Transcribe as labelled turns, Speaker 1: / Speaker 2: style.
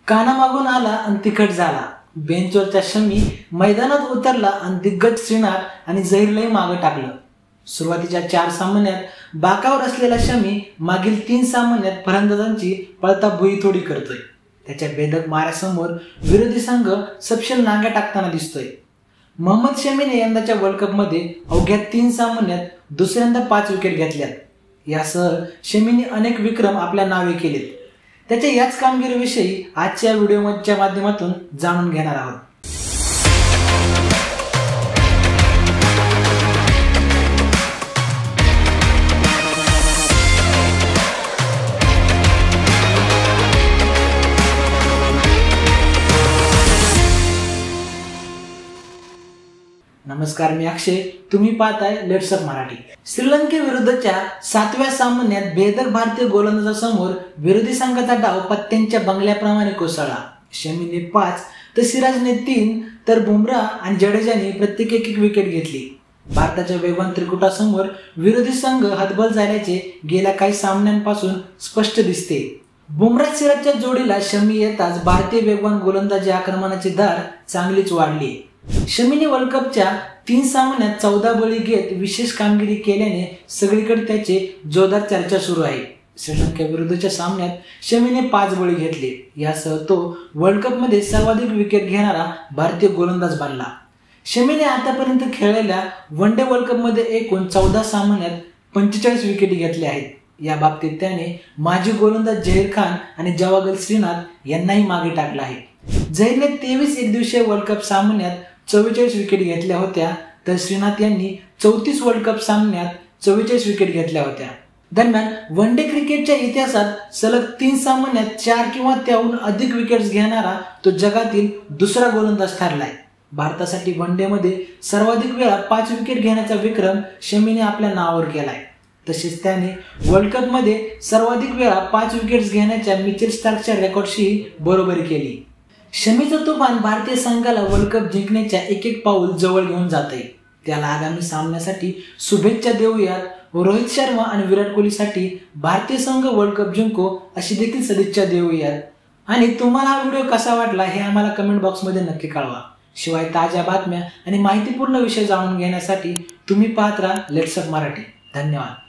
Speaker 1: कानामागून आला आणि तिखट झाला. बेंचवरच्या शमी मैदानात उतरला आणि दिग्गज श्रीनाथ आणि झहीरलाही मागे टाकलं. सुरुवातीच्या 4 सामन्यात बाकावर असलेला शमी मागील 3 सामन्यात फलंदाजांची पळता भुई थोडी करतोय. त्याच्या बेधक माऱ्यासमोर विरोधी संघ सपशेल नांग्या टाकताना दिसतोय. मोहम्मद शमीने यंदाच्या वर्ल्ड कपमध्ये अवघ्या 3 सामन्यात दुसऱ्यांदा 5 विकेट घेतल्यात. यासह शमीने अनेक विक्रम आपल्या नावे केलेत. त्याच्या याच कामगिरीविषयी आजच्या व्हिडिओच्या माध्यमातून जाणून घेणार आहोत. नमस्कार, मी अक्षय. तुम्ही पाहताय लेट्स अप मराठी. श्रीलंकेविरुद्धच्या 7व्या सामन्यात बेधक भारतीय गोलंदाजासमोर विरोधी संघाचा डाव पत्त्यांच्या बंगल्याप्रमाणे कोसळला. शमीने 5 तर सिराजने 3 तर बुमराह आणि जडेजाने प्रत्येकी 1 विकेट घेतली. भारताच्या वेगवान त्रिकुटासमोर विरोधी संघ हतबल झाल्याचे गेल्या काही सामन्यांपासून स्पष्ट दिसते. बुमराह सिराजच्या जोडीला शमी येताच भारतीय वेगवान गोलंदाजी आक्रमणाची धार चांगलीच वाढली. शमीने वर्ल्ड कपच्या 3 सामन्यात 14 बळी घेत विशेष कामगिरी केल्याने सगळीकडे त्याची जोरदार चर्चा सुरू आहे. श्रीलंकेविरुद्धच्या सामन्यात शमीने 5 बळी घेतले. यासह तो वर्ल्ड कप मध्ये सर्वाधिक विकेट घेणारा भारतीय गोलंदाज बनला. शमीने आतापर्यंत खेळलेल्या वन डे वर्ल्ड कप मध्ये एकूण 14 सामन्यात 45 विकेटी घेतल्या आहेत. या बाबतीत त्याने माजी गोलंदाज झहीर खान आणि जवागल श्रीनाथ यांनाही मागे टाकलं आहे. झहीरने 23 एकदिवसीय वर्ल्ड कप सामन्यात 44 विकेट घेतल्या होत्या, तर श्रीनाथ यांनी 34 वर्ल्ड कप सामन्यात 44 विकेट घेतल्या होत्या. दरम्यान वन डे क्रिकेटच्या इतिहासात सलग 3 सामन्यात 4 किंवा त्याहून अधिक विकेट्स घेणारा तो जगातील दुसरा गोलंदाज ठरलाय. भारतासाठी वन डे मध्ये सर्वाधिक वेळा 5 विकेट घेण्याचा विक्रम शमीने आपल्या नावावर केलाय. तसेच त्याने वर्ल्ड कप मध्ये सर्वाधिक वेळा 5 विकेट्स घेण्याच्या मिचेल स्टार्कच्या रेकॉर्डशी बरोबरी केली. शमीचं तुफान भारतीय संघाला वर्ल्ड कप जिंकण्याच्या एक पाऊल जवळ घेऊन जात आहे. त्याला आगामी सामन्यासाठी शुभेच्छा देऊयात. रोहित शर्मा आणि विराट कोहलीसाठी भारतीय संघ वर्ल्ड कप जिंको अशी देखील सदिच्छा देऊयात. आणि तुम्हाला हा व्हिडिओ कसा वाटला हे आम्हाला कमेंट बॉक्समध्ये नक्की कळवा. शिवाय ताज्या बातम्या आणि माहितीपूर्ण विषय जाणून घेण्यासाठी तुम्ही पाहत राहा लेट्स अप मराठी. धन्यवाद.